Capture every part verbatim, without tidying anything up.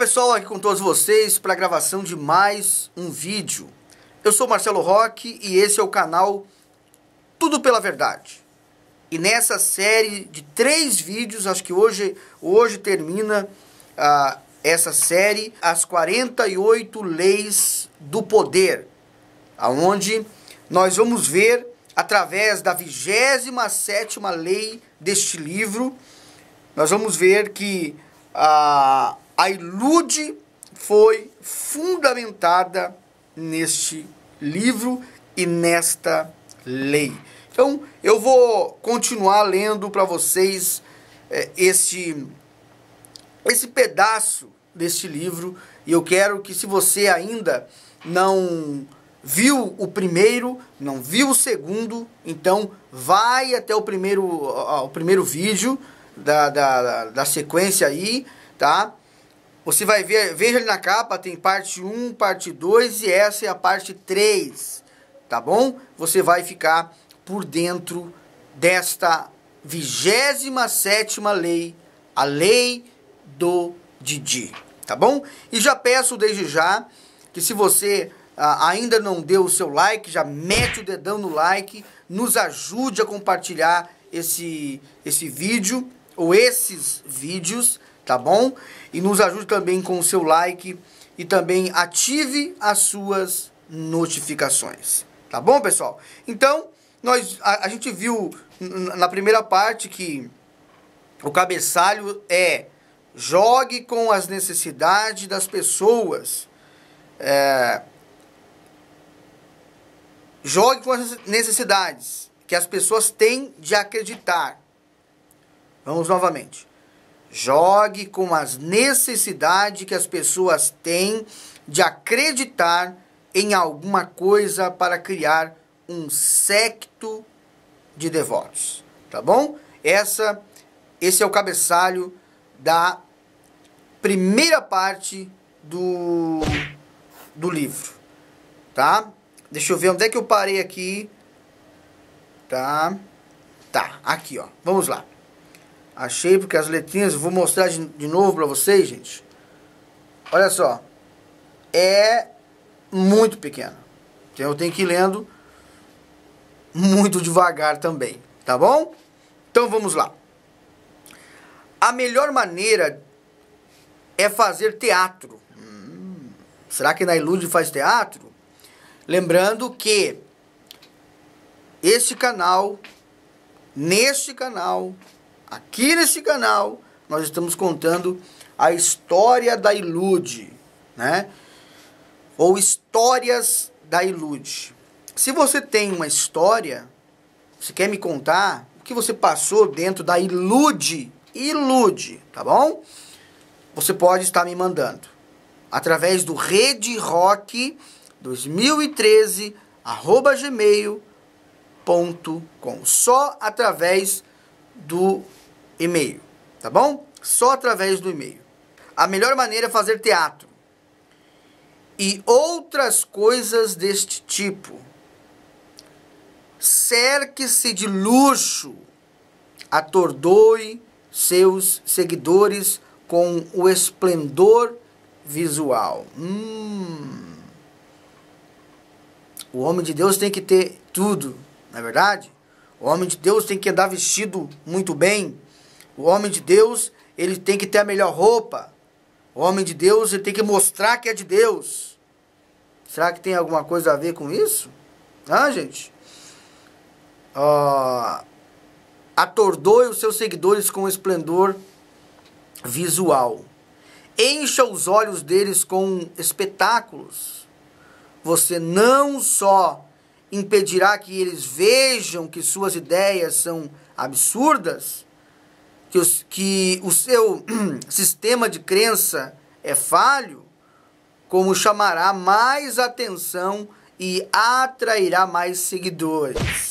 pessoal, aqui com todos vocês para a gravação de mais um vídeo. Eu sou Marcelo Roque e esse é o canal Tudo Pela Verdade. E nessa série de três vídeos, acho que hoje, hoje termina uh, essa série, as quarenta e oito Leis do Poder, aonde nós vamos ver, através da vigésima sétima lei deste livro, nós vamos ver que a, a ilude foi fundamentada neste livro e nesta lei. Então, eu vou continuar lendo para vocês é, esse, esse pedaço deste livro, e eu quero que, se você ainda não viu o primeiro, não viu o segundo, então vai até o primeiro, o primeiro vídeo da, da, da sequência aí, tá? Você vai ver, veja ali na capa, tem parte um, parte dois e essa é a parte três, tá bom? Você vai ficar por dentro desta vigésima sétima lei, a lei do Didi, tá bom? E já peço desde já que, se você ah, ainda não deu o seu like, já mete o dedão no like, nos ajude a compartilhar esse, esse vídeo ou esses vídeos, tá bom? E nos ajude também com o seu like e também ative as suas notificações, tá bom, pessoal? Então, nós, a, a gente viu na primeira parte que o cabeçalho é: jogue com as necessidades das pessoas. É, jogue com as necessidades que as pessoas têm de acreditar. Vamos novamente. Jogue com as necessidades que as pessoas têm de acreditar em alguma coisa para criar um séquito de devotos, tá bom? Essa, esse é o cabeçalho da primeira parte do, do livro, tá? Deixa eu ver onde é que eu parei aqui, tá? Tá, aqui, ó, vamos lá. Achei, porque as letrinhas, eu vou mostrar de, de novo pra vocês, gente. Olha só, é muito pequeno, então eu tenho que ir lendo muito devagar também, tá bom? Então vamos lá. A melhor maneira é fazer teatro. Hum, será que na Ilude faz teatro? Lembrando que este canal, neste canal, aqui neste canal, nós estamos contando a história da Ilude, né? Ou histórias da Ilude. Se você tem uma história, você quer me contar o que você passou dentro da Ilude, Ilude, tá bom? Você pode estar me mandando através do rede rock dois mil e treze arroba gmail ponto com. Só através do e-mail, tá bom? Só através do e-mail. A melhor maneira é fazer teatro e outras coisas deste tipo. Cerque-se de luxo, atordoe seus seguidores com o esplendor visual. Hum. O homem de Deus tem que ter tudo, não é verdade? O homem de Deus tem que andar vestido muito bem. O homem de Deus, ele tem que ter a melhor roupa. O homem de Deus, ele tem que mostrar que é de Deus. Será que tem alguma coisa a ver com isso? Ah, gente? Uh, atordoe os seus seguidores com esplendor visual. Encha os olhos deles com espetáculos. Você não só impedirá que eles vejam que suas ideias são absurdas, que, os, que o seu sistema de crença é falho, como chamará mais atenção e atrairá mais seguidores.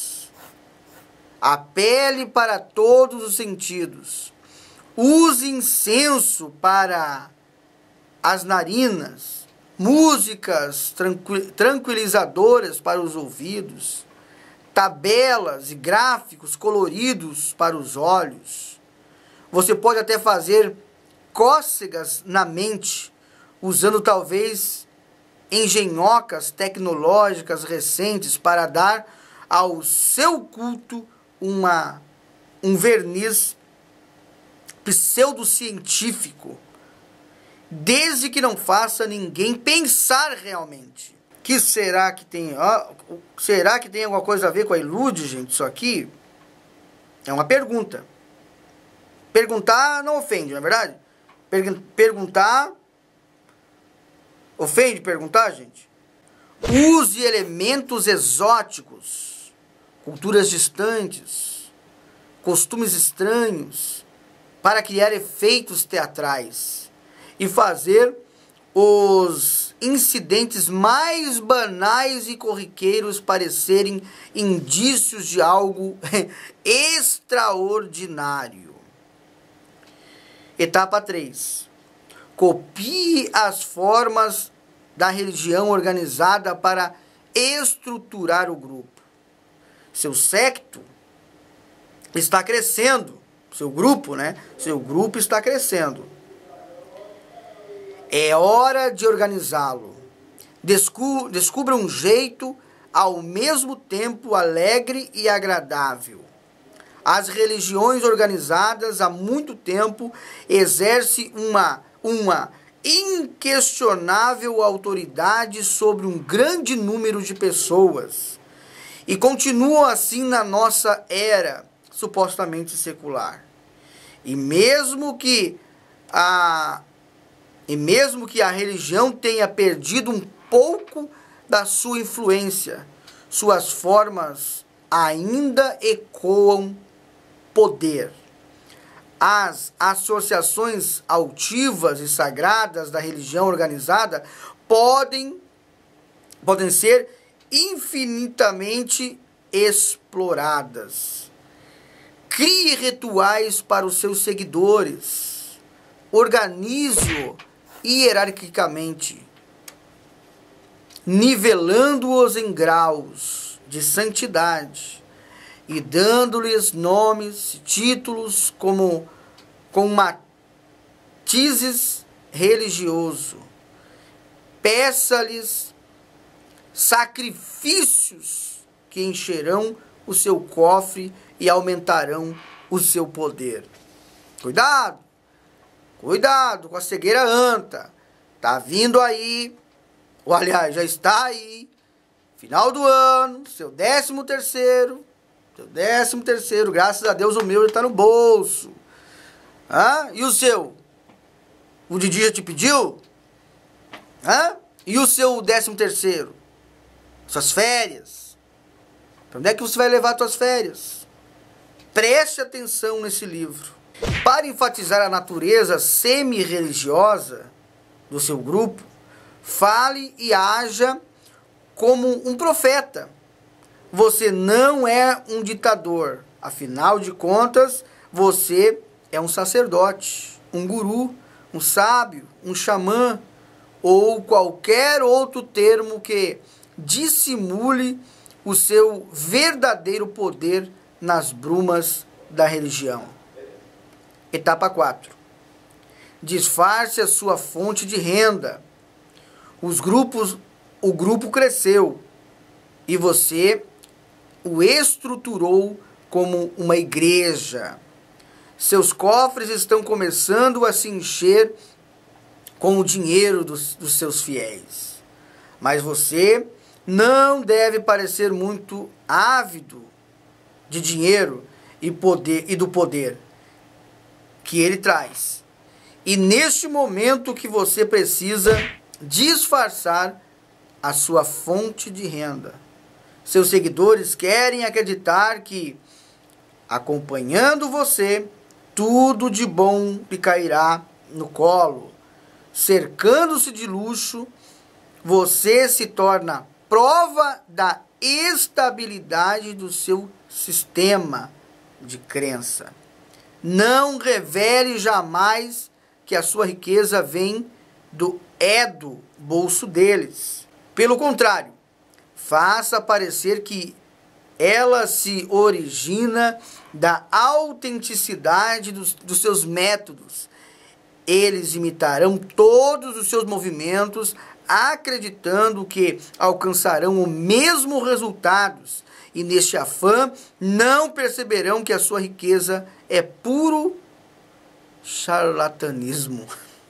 Apele para todos os sentidos. Use incenso para as narinas, músicas tranqui- tranquilizadoras para os ouvidos, tabelas e gráficos coloridos para os olhos. Você pode até fazer cócegas na mente usando talvez engenhocas tecnológicas recentes para dar ao seu culto uma, um verniz pseudocientífico, desde que não faça ninguém pensar realmente. Que será que tem? Ó, será que tem alguma coisa a ver com a Ilude, gente? Isso aqui é uma pergunta. Perguntar não ofende, não é verdade? Per- perguntar ofende perguntar, gente? Use elementos exóticos, culturas distantes, costumes estranhos, para criar efeitos teatrais e fazer os incidentes mais banais e corriqueiros parecerem indícios de algo extraordinário. Etapa três. Copie as formas da religião organizada para estruturar o grupo. Seu séquito está crescendo. Seu grupo, né? Seu grupo está crescendo. É hora de organizá-lo. Descu- descubra um jeito ao mesmo tempo alegre e agradável. As religiões organizadas há muito tempo exercem uma, uma inquestionável autoridade sobre um grande número de pessoas e continuam assim na nossa era supostamente secular. E mesmo que a e mesmo que a religião tenha perdido um pouco da sua influência, suas formas ainda ecoam poder. As associações altivas e sagradas da religião organizada podem, podem ser infinitamente exploradas. Crie rituais para os seus seguidores. Organize-o hierarquicamente, nivelando-os em graus de santidade e dando-lhes nomes, títulos como com matizes religioso. Peça-lhes sacrifícios que encherão o seu cofre e aumentarão o seu poder. Cuidado! Cuidado com a cegueira anta. Tá vindo aí, ou aliás, já está aí, final do ano, seu décimo terceiro, seu décimo terceiro, graças a Deus o meu já está no bolso. Hã? E o seu? O Didi já te pediu? Hã? E o seu décimo terceiro? Suas férias? Para onde é que você vai levar suas férias? Preste atenção nesse livro. Para enfatizar a natureza semi-religiosa do seu grupo, fale e haja como um profeta. Você não é um ditador. Afinal de contas, você é um sacerdote, um guru, um sábio, um xamã ou qualquer outro termo que dissimule o seu verdadeiro poder nas brumas da religião. Etapa quatro. Disfarce a sua fonte de renda. Os grupos, o grupo cresceu e você o estruturou como uma igreja. Seus cofres estão começando a se encher com o dinheiro dos, dos seus fiéis. Mas você não deve parecer muito ávido de dinheiro e, poder, e do poder que ele traz. E neste momento que você precisa disfarçar a sua fonte de renda. Seus seguidores querem acreditar que, acompanhando você, tudo de bom lhe cairá no colo. Cercando-se de luxo, você se torna prova da estabilidade do seu sistema de crença. Não revele jamais que a sua riqueza vem do é do bolso deles. Pelo contrário, faça parecer que ela se origina da autenticidade dos, dos seus métodos Eles imitarão todos os seus movimentos, acreditando que alcançarão o mesmo resultados, e neste afã não perceberão que a sua riqueza é puro charlatanismo.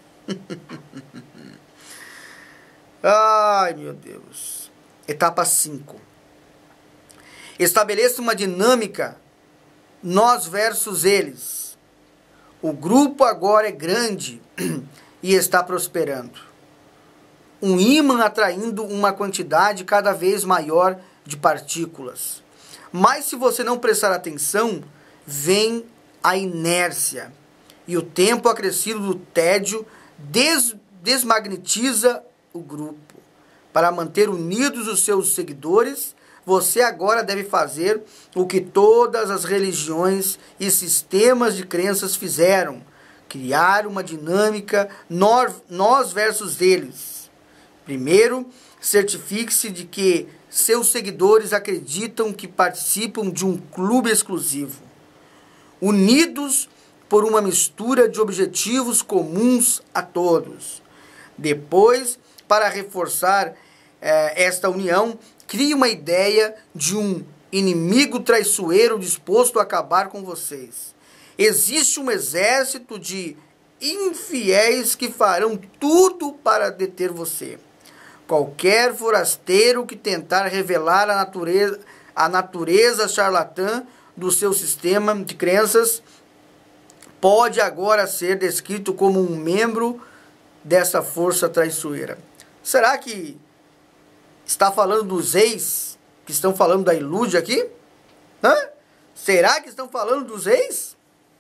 Ai, meu Deus. Etapa cinco. Estabeleça uma dinâmica nós versus eles. O grupo agora é grande e está prosperando. Um ímã atraindo uma quantidade cada vez maior de partículas. Mas se você não prestar atenção, vem a inércia. E o tempo acrescido do tédio des desmagnetiza o grupo. Para manter unidos os seus seguidores, você agora deve fazer o que todas as religiões e sistemas de crenças fizeram: criar uma dinâmica nós versus eles. Primeiro, certifique-se de que seus seguidores acreditam que participam de um clube exclusivo, unidos por uma mistura de objetivos comuns a todos. Depois, para reforçar eh, esta união, crie uma ideia de um inimigo traiçoeiro disposto a acabar com vocês. Existe um exército de infiéis que farão tudo para deter você. Qualquer forasteiro que tentar revelar a natureza, a natureza charlatã do seu sistema de crenças pode agora ser descrito como um membro dessa força traiçoeira. Será que está falando dos ex que estão falando da Ilude aqui? Hã? Será que estão falando dos ex?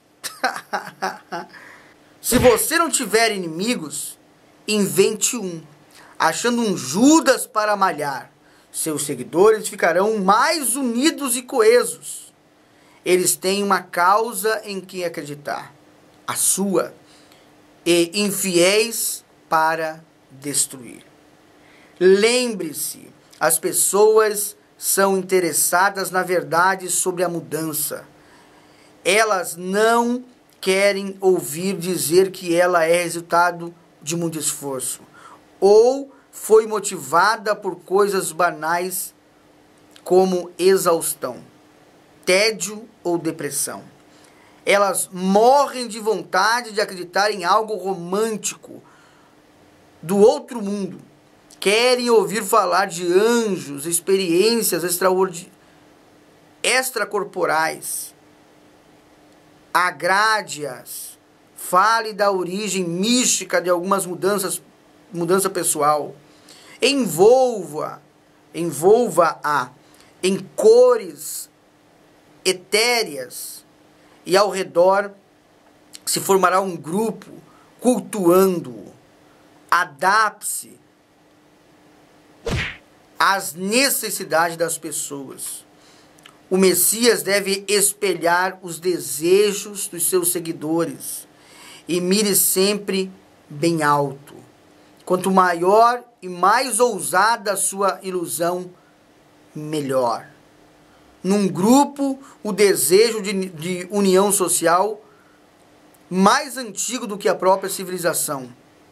Se você não tiver inimigos, invente um, achando um Judas para malhar. Seus seguidores ficarão mais unidos e coesos. Eles têm uma causa em que acreditar, a sua, e infiéis para destruir. Lembre-se, as pessoas são interessadas na verdade sobre a mudança. Elas não querem ouvir dizer que ela é resultado de muito esforço, ou foi motivada por coisas banais como exaustão, tédio ou depressão. Elas morrem de vontade de acreditar em algo romântico do outro mundo. Querem ouvir falar de anjos, experiências extracorporais. Agrade-as. Fale da origem mística de algumas mudanças, mudança pessoal. Envolva, envolva-a em cores etéreas, e ao redor se formará um grupo cultuando-o. Adapte-se às necessidades das pessoas. O Messias deve espelhar os desejos dos seus seguidores e mire sempre bem alto. Quanto maior e mais ousada a sua ilusão, melhor. Num grupo, o desejo de, de união social mais antigo do que a própria civilização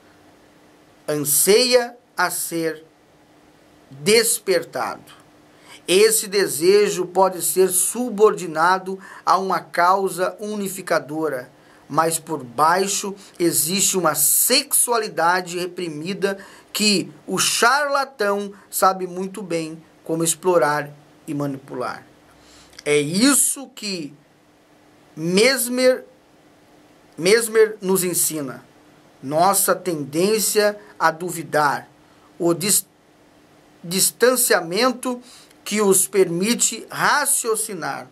anseia a ser despertado. Esse desejo pode ser subordinado a uma causa unificadora, mas por baixo existe uma sexualidade reprimida que o charlatão sabe muito bem como explorar e manipular. É isso que Mesmer, Mesmer nos ensina. Nossa tendência a duvidar, o dis, distanciamento que os permite raciocinar,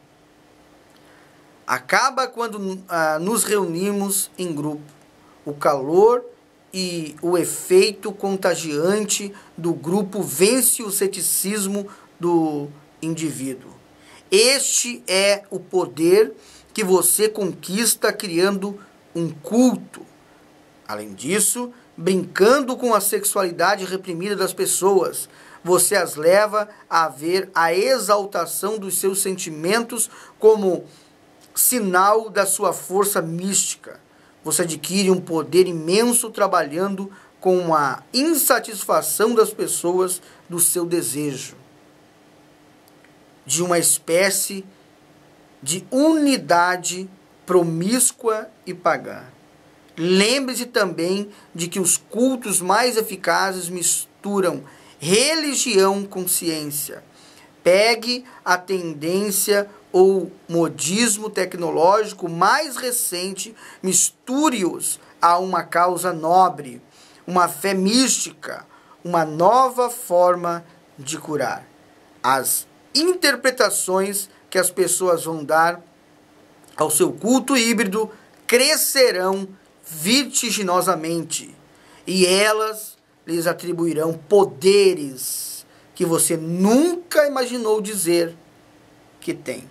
acaba quando ah, nos reunimos em grupo. O calor e o efeito contagiante do grupo vence o ceticismo do indivíduo. Este é o poder que você conquista criando um culto. Além disso, brincando com a sexualidade reprimida das pessoas, você as leva a ver a exaltação dos seus sentimentos como sinal da sua força mística. você adquire um poder imenso trabalhando com a insatisfação das pessoas do seu desejo, de uma espécie de unidade promíscua e pagã. Lembre-se também de que os cultos mais eficazes misturam religião com ciência. Pegue a tendência ou modismo tecnológico mais recente, misture-os a uma causa nobre, uma fé mística, uma nova forma de curar. As interpretações que as pessoas vão dar ao seu culto híbrido crescerão vertiginosamente e elas lhes atribuirão poderes que você nunca imaginou dizer que tem.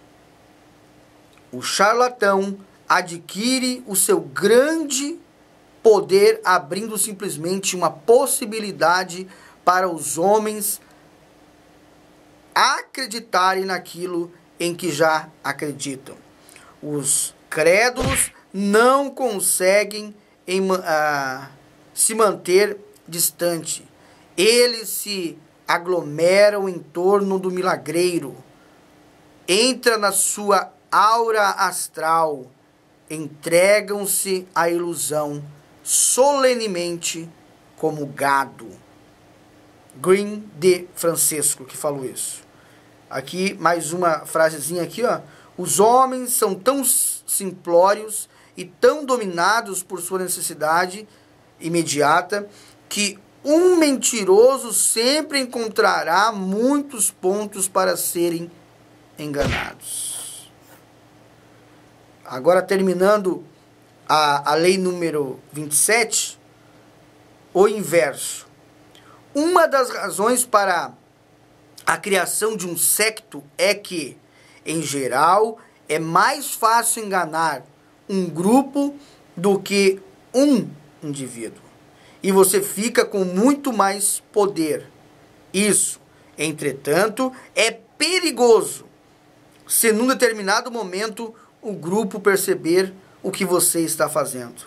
O charlatão adquire o seu grande poder abrindo simplesmente uma possibilidade para os homens acreditarem naquilo em que já acreditam. Os crédulos não conseguem em, uh, se manter distante. Eles se aglomeram em torno do milagreiro. Entra na sua aura astral. Entregam-se à ilusão solenemente como gado. Green de Francisco que falou isso. Aqui mais uma frasezinha aqui, ó. Os homens são tão simplórios e tão dominados por sua necessidade imediata que um mentiroso sempre encontrará muitos pontos para serem enganados. Agora, terminando a, a lei número vinte e sete, o inverso. Uma das razões para a criação de um secto é que, em geral, é mais fácil enganar um grupo do que um indivíduo. E você fica com muito mais poder. Isso, entretanto, é perigoso se num determinado momento o grupo perceber o que você está fazendo.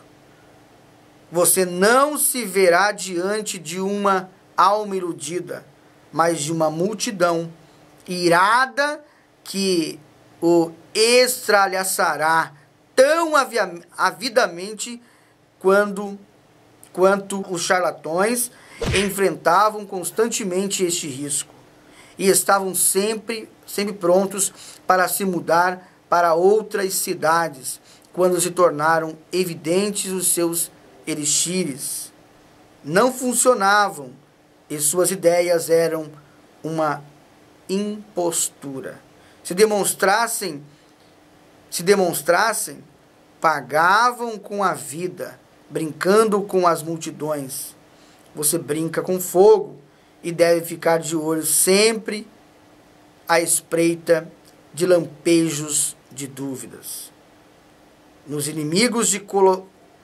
Você não se verá diante de uma alma iludida, mas de uma multidão irada que o estralhaçará tão avidamente quando, quanto os charlatões enfrentavam constantemente este risco e estavam sempre, sempre prontos para se mudar para outras cidades quando se tornaram evidentes os seus elixires. Não funcionavam e suas ideias eram uma impostura. Se demonstrassem, se demonstrassem, pagavam com a vida, brincando com as multidões. Você brinca com fogo e deve ficar de olho sempre à espreita de lampejos de dúvidas. Nos inimigos de colo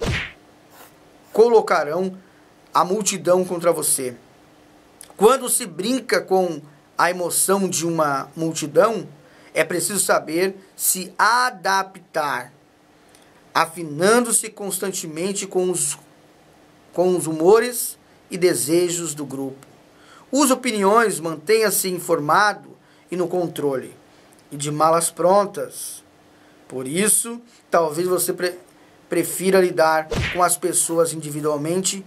colocarão a multidão contra você. Quando se brinca com a emoção de uma multidão, é preciso saber se adaptar, afinando-se constantemente com os, com os humores e desejos do grupo. Use opiniões, mantenha-se informado e no controle, e de malas prontas. Por isso, talvez você pre prefira lidar com as pessoas individualmente,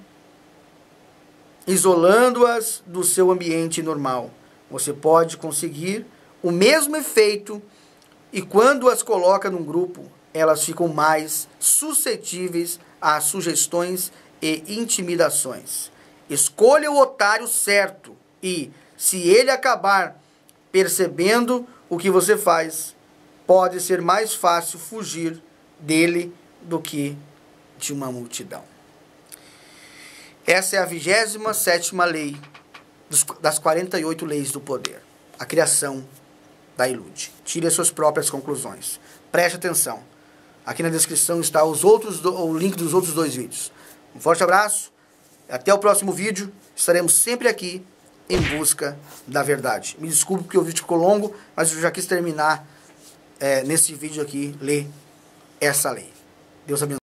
isolando-as do seu ambiente normal. Você pode conseguir o mesmo efeito e quando as coloca num grupo, elas ficam mais suscetíveis a sugestões e intimidações. Escolha o otário certo e, se ele acabar percebendo o que você faz, pode ser mais fácil fugir dele do que de uma multidão. Essa é a vigésima sétima lei das quarenta e oito leis do poder. A criação da ilude. Tire as suas próprias conclusões. Preste atenção. Aqui na descrição está os outros do, o link dos outros dois vídeos. Um forte abraço. Até o próximo vídeo. Estaremos sempre aqui em busca da verdade. Me desculpe porque o vídeo ficou longo, mas eu já quis terminar é, nesse vídeo aqui, ler essa lei. Deus abençoe.